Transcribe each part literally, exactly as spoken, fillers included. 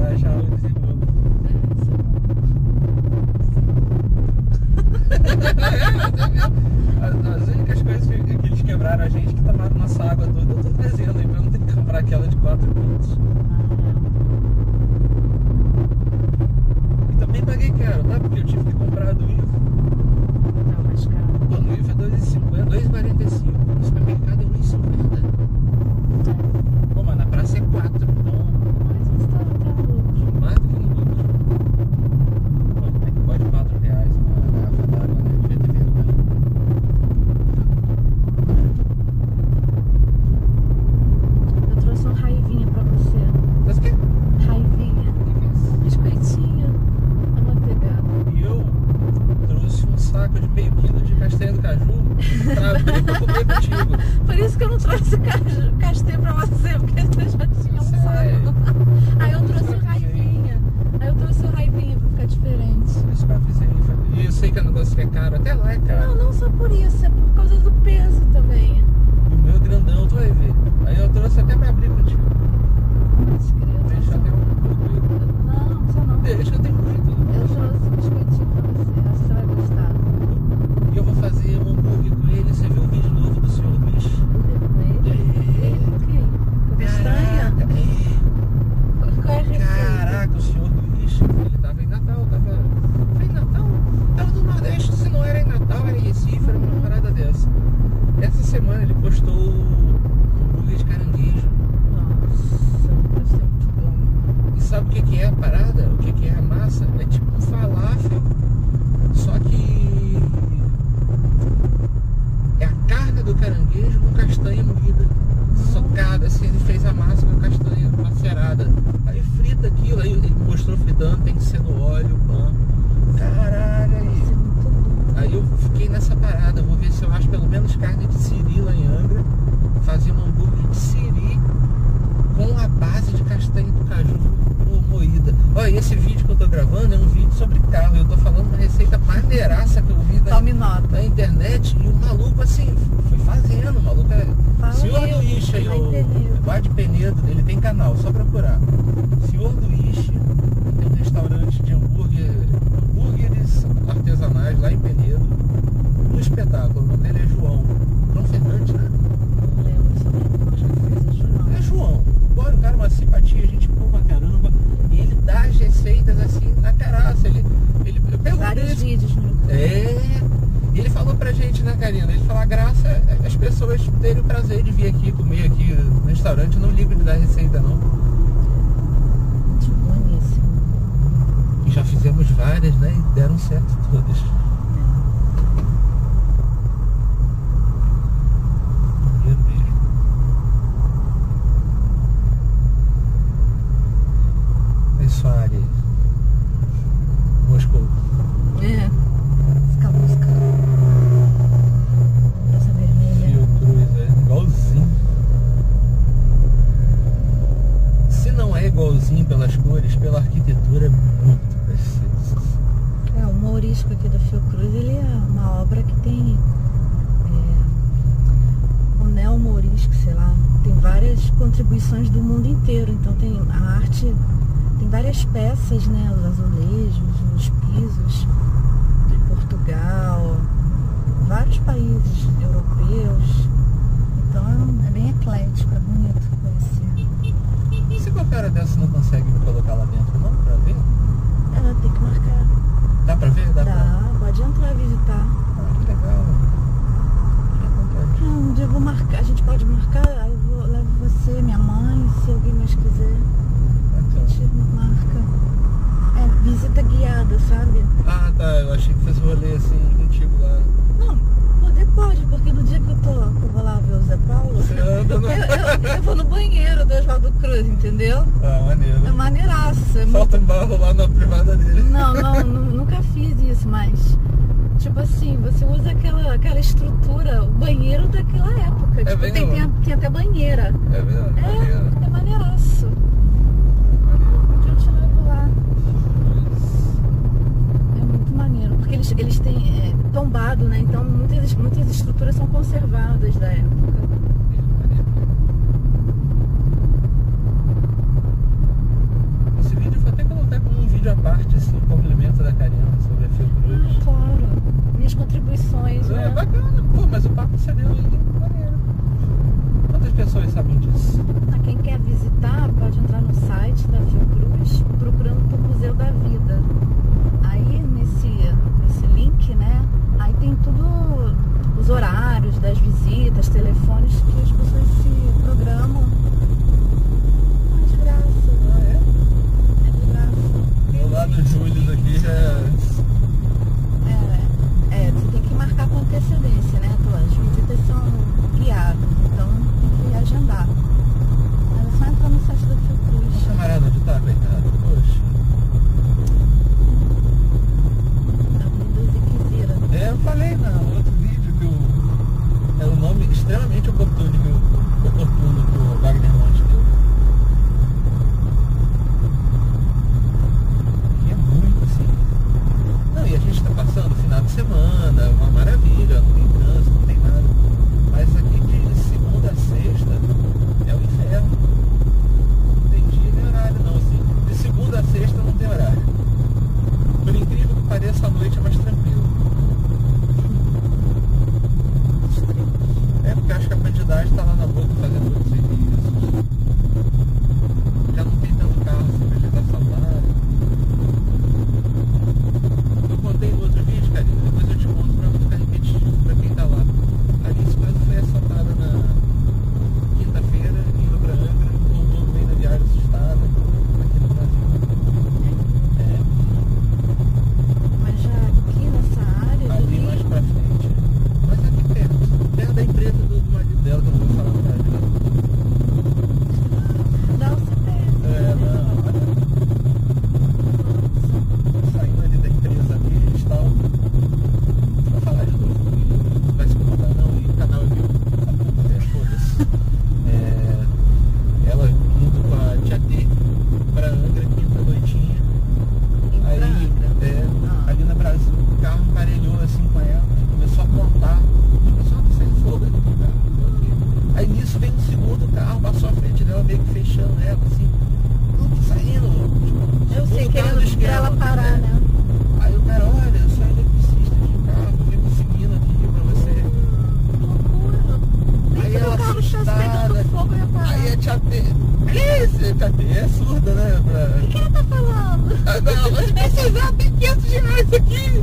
achar o desenrolo. As, as únicas coisas que, que eles quebraram a gente que tomaram nossa água toda, eu tô trazendo aí pra não ter que comprar aquela de quatro pontos. E também paguei caro, tá? Porque eu tive que comprar do Ivo. Não, mais caro. Pô, no Ivo é dois reais e cinquenta, dois reais e quarenta e cinco. No supermercado é um real e cinquenta. Pô, mas na praça é quatro, então. Mas você tá, tá louco. Mais do que no lucro. Pô, como é que pode quatro reais uma garrafa d'água, né? Devia ter vergonha. Eu trouxe uma raivinha pra você. Mas o quê? Raivinha. Biscoitinho. Amanteigado. E eu trouxe um saco de meio quilo de castanha do caju pra abrir pra comer contigo. Por isso que eu não trouxe caju- castanha pra você, porque você já tinha um Sério? saco. Aí eu trouxe raivinha. Aí eu trouxe raivinha pra ficar diferente. Esse papo aí, e eu sei que o negócio é caro, até lá é caro. Não, não só por isso, é por causa do peso também. O meu grandão, tu vai ver. Aí eu trouxe até pra abrir contigo. Mas, querido, Deixa até um pouco. Não, só não. Deixa, eu tenho muito. Eu trouxe um biscoitinho pra você, acho que você vai gostar. E eu vou fazer um hambúrguer com ele. Você viu o vídeo novo do senhor Luiz? Hambúrguer com ele? Ele com quem? Com castanha? Caraca, é. Qual é a receita? Caraca, o senhor Luiz, ele tava em Natal, tava. Foi em Natal? Tava no Nordeste, se não era em Natal, era em Recife, era uma parada dessa. Essa semana ele postou um hambúrguer de caranguejo. Nossa, deve ser muito bom. E sabe o que que é a parada? O que que é a massa? É tipo um falafel, só que é a carne do caranguejo com castanha moída. Socada, assim, ele fez a massa com a castanha macerada. Aí frita aquilo, aí ele mostrou fritando, tem que ser no óleo, pão. Caralho, Deve aí. ser muito bom. Aí eu fiquei nessa parada, vou ver se eu acho pelo menos carne de siri lá em Angra. Fazer um hambúrguer de siri com a base de castanha do caju moída. Olha, esse vídeo que eu tô gravando é um vídeo sobre carro. Eu tô falando uma receita maneiraça que eu vi da, Tome nota. da internet. E o maluco, assim, foi fazendo. O maluco é... Fala Senhor eu, Luiz aí, vai o entender. Bar de Penedo, ele tem canal, só procurar. Senhor Luiz tem um restaurante de hambúrguer, hambúrgueres artesanais lá em Penedo. Um espetáculo, o nome dele é João. João Fernandes, né? Não lembro sobre isso, não. É João. Bora, o cara é uma simpatia, a gente boa pra caramba. E ele dá as receitas assim na caraça. Ele, ele, eu perguntei Vários isso. vídeos no YouTube. É. E ele falou pra gente, né, Karina? Ele falou, a graça é as pessoas terem o prazer de vir aqui comer aqui no restaurante. Eu não ligo de dar receita, não. Muito boníssimo. E já fizemos várias, né? E deram certo todas. Maneiro mesmo. É Soares. Moscou. É. Fica a música. Essa vermelha. Fio Cruz, é igualzinho. Se não é igualzinho pelas cores, pela arquitetura, é muito parecido. É, o Mourisco aqui da Fiocruz, ele é uma obra que tem é, o neo-mourisco, sei lá, tem várias contribuições do mundo inteiro. Então tem a arte, tem várias peças, né? Os azulejos, os pisos de Portugal, vários países europeus. Então é bem eclético, é bonito conhecer. E se qualquer hora dessa não consegue colocar lá dentro, não? Pra ver? É, tem que marcar. Dá pra ver? Dá, pra... Dá, pode entrar visitar. Ah, que legal. Fica à vontade. Ah, um dia eu vou marcar, a gente pode marcar, aí eu vou, levo você, minha mãe, se alguém mais quiser, a Então. gente marca. É, visita guiada, sabe? Ah, tá. Eu achei que fosse rolê assim contigo lá. Não, poder pode, porque no dia que eu, tô, que eu vou lá ver o Zé Paulo, Você anda no... eu, eu, eu vou no banheiro do Oswaldo Cruz, entendeu? Ah, maneiro. É maneiraço. É Falta um barro lá na privada dele. Não, não, nu- nunca fiz isso, mas tipo assim, você usa aquela, aquela estrutura, o banheiro daquela época. É Tipo, bem tem, tem, a- tem até banheira. É verdade. É, maneiro. é maneiraço. Maneiro. Um dia eu te levo lá. É muito maneiro, porque eles, eles têm é, tombado, né? Então muitas, muitas estruturas são conservadas da época. Esse vídeo contribuições, É né? bacana, pô, mas o papo você deu aí, maneiro. Quantas pessoas sabem disso? Ah, quem quer visitar pode entrar no site da Fiocruz procurando por Museu da Vida. Aí nesse, nesse link, né? Aí tem tudo, os horários das visitas, telefones que as pessoas se programam. Ah, de graça. Ah, é? É de graça. Do lado do Júlio aqui já é... É, é, você tem que marcar com antecedência, né? As visitas são guiadas, então tem que agendar. É só entrar no site da Fiocruz. O camarada onde tá, coitado? Poxa. Avenida Ziquezira. É, eu falei no outro vídeo que o... é um nome extremamente oportuno que o oportuno que o Wagner Monte deu. E é muito assim. Não, e a gente tá passando final de semana, uma maravilha, não tem trânsito, não tem nada. Mas aqui de segunda a sexta é o inferno. Não tem dia nem horário não, assim. De segunda a sexta não tem horário. Por incrível que pareça, a noite é mais tranquilo. É porque eu acho que a quantidade tá lá na boca fazendo outros serviços. Já não tem tanto carro assim pra gente assaltar. Eu contei no outro vídeo, Karina, depois eu te conto pra não ficar repetitivo pra quem tá lá. A Alice quase foi assaltada na quinta-feira, indo pra Angra, voltou no meio da viagem assustada, aqui no Brasil. É, Mas já aqui nessa área ali do mais Rio, pra frente. Mas aqui perto, perto da empresa do, do marido dela, que eu não vou falar pra ela. dá o C P F. É, não, olha, saindo ali da empresa deles e tal. Vou falar de novo, não vai se contar não, e o canal é meu, é, foda-se. É, ela indo com a tia T pra Angra, quinta noitinha. Em Aí, Franca. é, Ah. ali na Brasil, o carro emparelhou assim com ela, começou a apontar, começou a sair fogo ali do carro, não sei o quê. Aí nisso veio um segundo carro, passou à frente dela, meio que fechando ela, assim, não tô saindo, tipo, Eu sei, segundo carro do querendo pra ela esquema, parar, né? Aí o cara, olha, eu sou eletricista de carro, vim me seguindo aqui pra você. Que loucura. Nem Aí que ela meu carro estivesse assustada. pegando fogo, eu ia parar. Aí a tia T, que isso? A tia T é surda, né? Pra... O que ela tá falando? Aí ela, mas precisar, tem quinhentos reais aqui.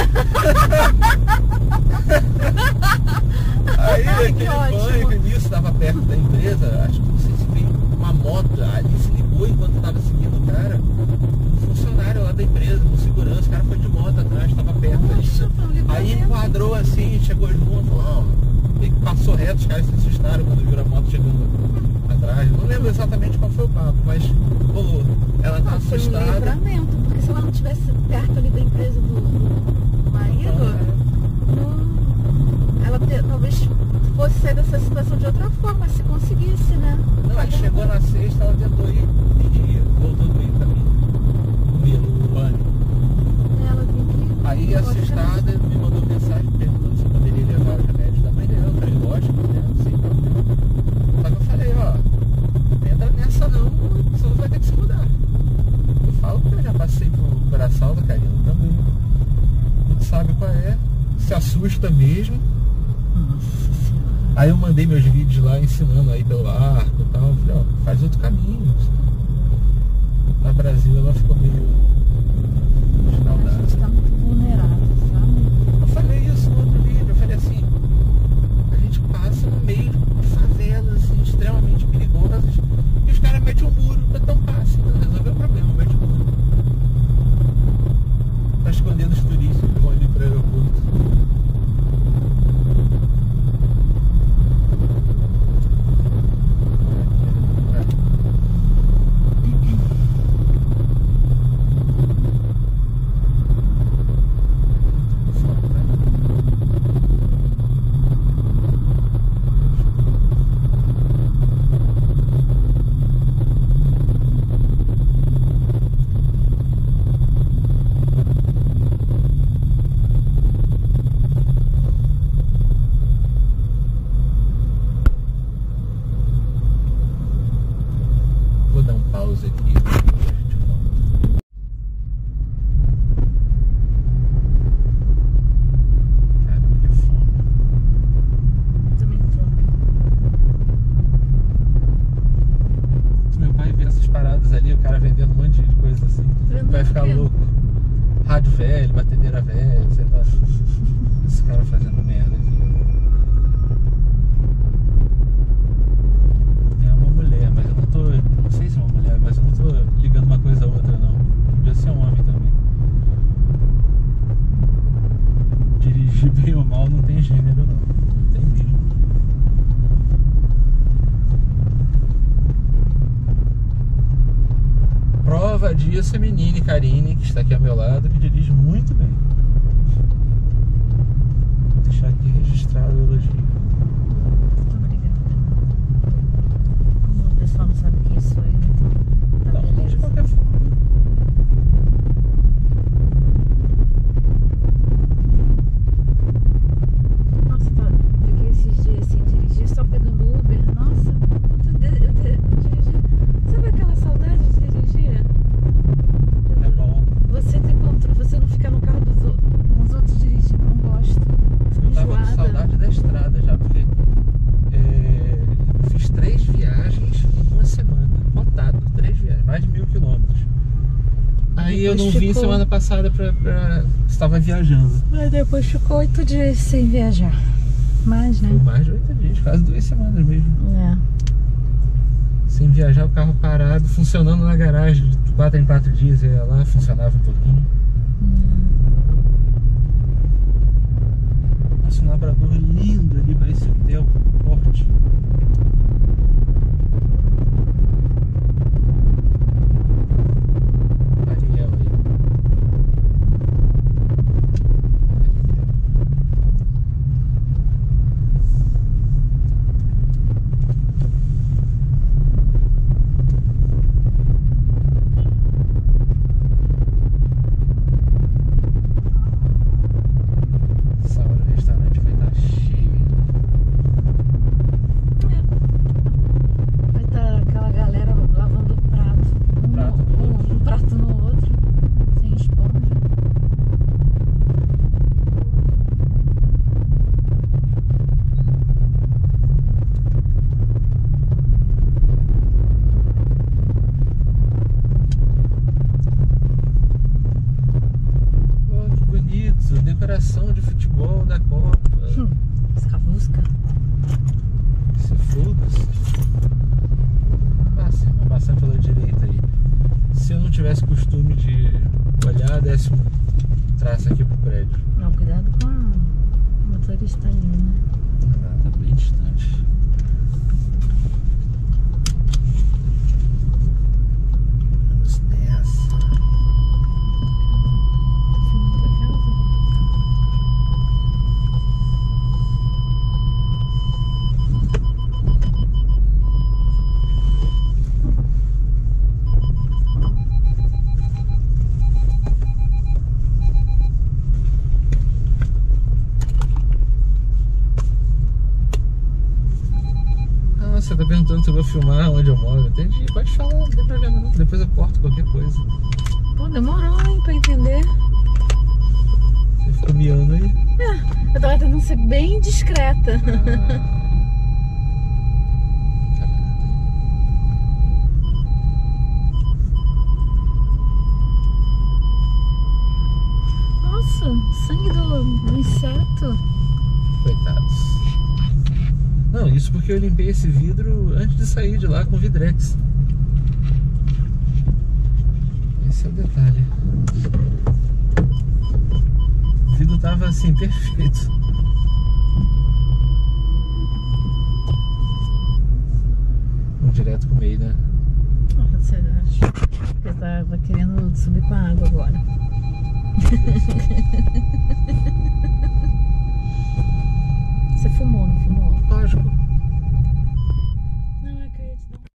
Aí Ai, aquele que ótimo. banco nisso, tava perto da empresa, acho que não sei se veio uma moto, ali se ligou enquanto tava seguindo o cara, um funcionário lá da empresa, um segurança, o cara foi de moto atrás, tava perto ali. Poxa, foi um livramento. Aí enquadrou assim, chegou junto, falou, ó, meio que passou reto, os caras se assustaram quando viram a moto chegando atrás. Não lembro exatamente qual foi o papo, mas rolou. Ela tá Não, foi um assustada. livramento, porque se ela não estivesse perto ali da empresa do, do marido, não, ela te- talvez fosse sair dessa situação de outra forma, se conseguisse, né? Não, aí chegou na sexta, ela tentou ir de dia, voltou do meio do caminho. Pelo pânico. Ela vinha aqui. Aí, eu acho que assustada, me mandou mensagem perguntando se eu poderia levar os remédios da mãe dela. Eu falei, lógico, né? Não sei como. Só que eu falei, ó, não entra nessa não, você vai ter que se mudar. Eu falo porque eu já passei por Coração da Karina também. A gente sabe qual é, se assusta mesmo. Aí eu mandei meus vídeos lá ensinando aí pelo arco e tal. Eu falei, ó, faz outro caminho. Na Brasil ela ficou meio A escaldada. gente tá muito vulnerável, sabe? Eu falei isso no outro vídeo, eu falei assim, a gente passa no meio de favelas assim, extremamente perigosas e os caras metem um muro pra tampar assim, não resolveu o problema, mete um muro. Tá escondendo os turistas que vão ali pro aeroporto. vai ficar louco. Rádio velho, batedeira velha, sei lá. Esse cara fazendo merda aqui. É uma mulher, mas eu não tô. Não sei se é uma mulher, mas eu não tô ligando uma coisa a outra não. Podia ser um homem também. Dirigir bem ou mal não tem gênero não. Não tem mesmo. Prova disso é a menina Karine, que está aqui ao meu lado, que dirige muito bem. Vou deixar aqui registrado o elogio. Muito obrigada. Como o pessoal não sabe quem sou eu, tá Não, de beleza. qualquer forma. Nossa, tá. Fiquei esses dias sem dirigir, só pegando Uber. Nossa, eu, de, eu, de, eu dirigi. Sabe aquela saudade de dirigir? É bom. Você tem controle, você não fica no carro dos outros, com os outros dirigindo, não gosto. Eu tava com Enjoada. saudade da estrada já, porque é, eu fiz três viagens em uma semana, contado, três viagens, mais de mil quilômetros. Aí eu Depois não vim ficou- semana passada pra, pra... Estava viajando. Mas depois ficou oito dias sem viajar. Mais, né? Foi mais de oito dias, quase duas semanas mesmo. É. Sem viajar, o carro parado, funcionando na garagem, de quatro em quatro dias, eu ia lá, funcionava um pouquinho. Nossa, um labrador lindo ali, parece um hotel, forte. Ariel aí. Essa hora o restaurante vai estar cheio. Vai estar aquela galera lavando o prato. Um, Prato do um, outro. um prato no outro, sem esponja. Oh, que bonito! Decoração de futebol da Copa. Hum, escavusca. Esse foda-se. Passa, vamos passar pela direita aí. Se eu não tivesse costume de olhar, desse um traço aqui pro prédio. Não, cuidado com a motorista ali, né? Ah, tá bem distante. Vamos nessa. Sim, tua casa. Ah, você tá perguntando se eu vou filmar onde eu moro. Entendi, pode falar, não tem problema não. Depois eu corto qualquer coisa. Pô, demorou, hein, pra entender. Você ficou miando aí. Eu tava tentando ser bem discreta. Ah. Nossa, sangue do, do inseto. Coitados. Não, isso porque eu limpei esse vidro antes de sair de lá com Vidrex. Esse é o detalhe. O vidro tava assim, perfeito. Vamos direto pro meio, né? Nossa, eu tava querendo subir com a água agora. Você fumou, não fumou? Lógico.